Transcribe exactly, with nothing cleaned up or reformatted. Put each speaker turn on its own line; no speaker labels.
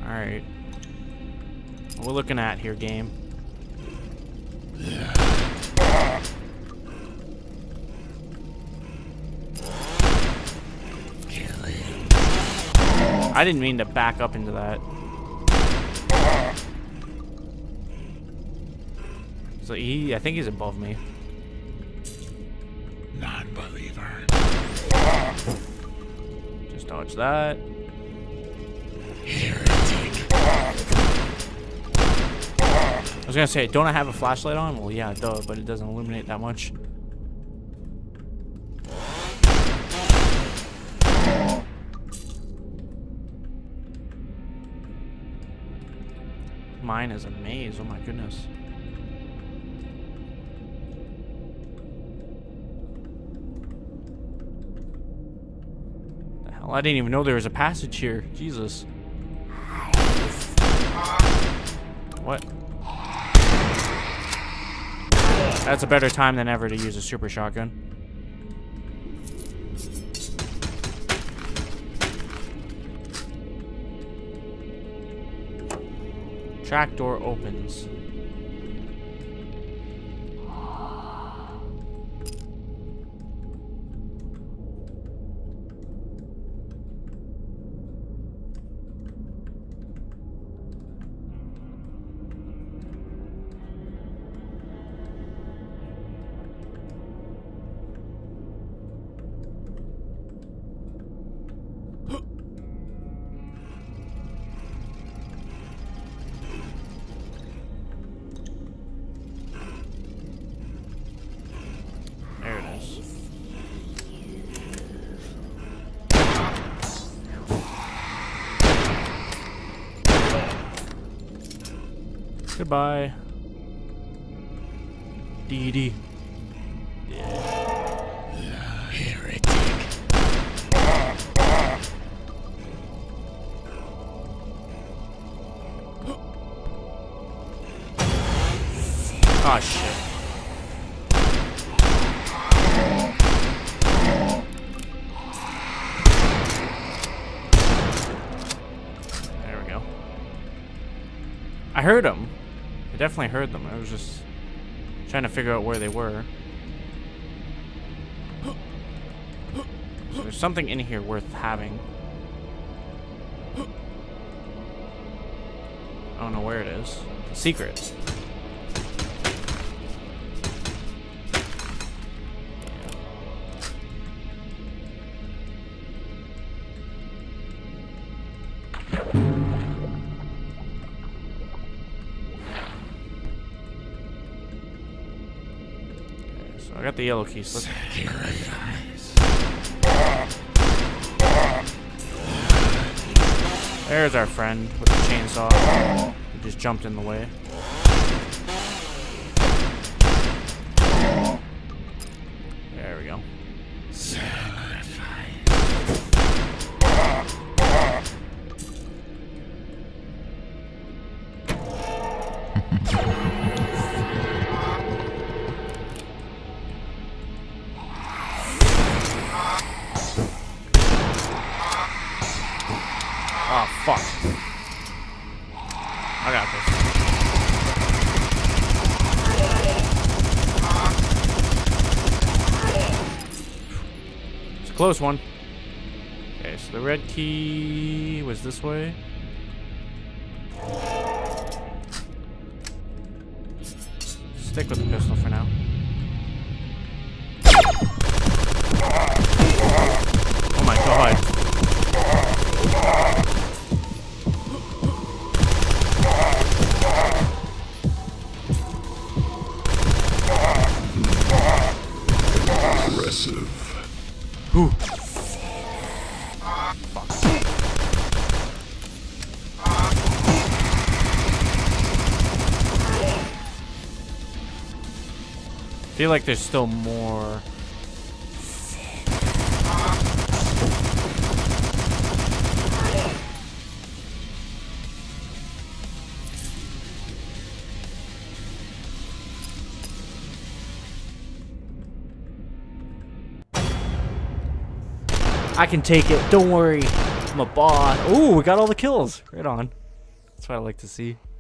Alright. What we're looking at here, game. I didn't mean to back up into that. So he, I think he's above me.
Non-believer.
Just dodge that.
Heretic.
I was gonna say, don't I have a flashlight on? Well, yeah, duh, but it doesn't illuminate that much. Mine is a maze. Oh my goodness. The hell? I didn't even know there was a passage here. Jesus. What? That's a better time than ever to use a super shotgun. Track door opens. Goodbye. D D.
Yeah. Heretic.
Oh shit. There we go. I heard him. I definitely heard them. I was just trying to figure out where they were. So there's something in here worth having. I don't know where it is. Secret. I got the yellow keys. Let's There's our friend with the chainsaw. He just jumped in the way. There we go. Oh, fuck. I got this. It's a close one. Okay, so the red key was this way. Stick with the pistol for now. Oh my god.
Aggressive.
Ooh. I feel like there's still more. I can take it. Don't worry. I'm a boss. Ooh, we got all the kills. Right on. That's what I like to see.